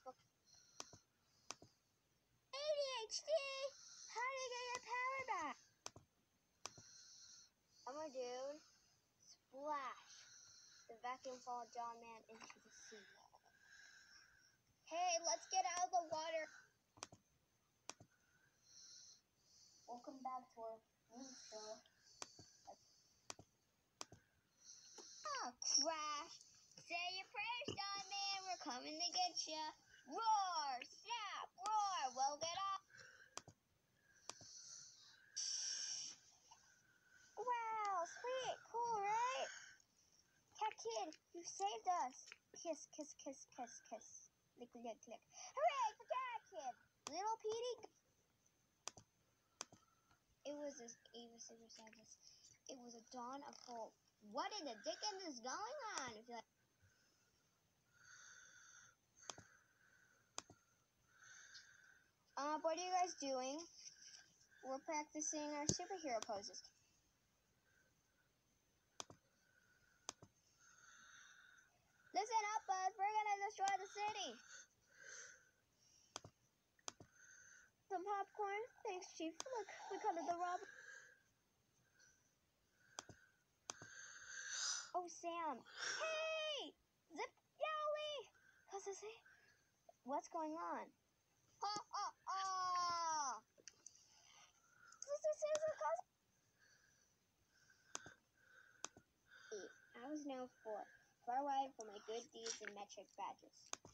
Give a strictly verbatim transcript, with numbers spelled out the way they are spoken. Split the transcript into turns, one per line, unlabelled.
Facebook. A D H D! How do you get your power back? I'm gonna do splash the vacuum ball John Man into the sea. Hey, let's get out of the water. Welcome back to our new show. Oh, crash. Say your prayers, John Man. We're coming to get ya. Roar, snap, roar. We'll get off. Wow, sweet, cool, right? Cat Kid, you saved us. Kiss, kiss, kiss, kiss, kiss. Lick, lick, lick. Hooray for Cat Kid. Little Petey. It was this Ava Silver said this. It was a dawn of hope. What in the dickens is going on? If you're like, uh, what are you guys doing? We're practicing our superhero poses. Listen up, bud. We're gonna destroy the city. Some popcorn? Thanks, Chief. Look, we caught the robber. Oh, Sam. Hey! Zip Yoli! Cause I say, what's going on? Oh, oh, oh! I was known for far wide for my good deeds and metric badges.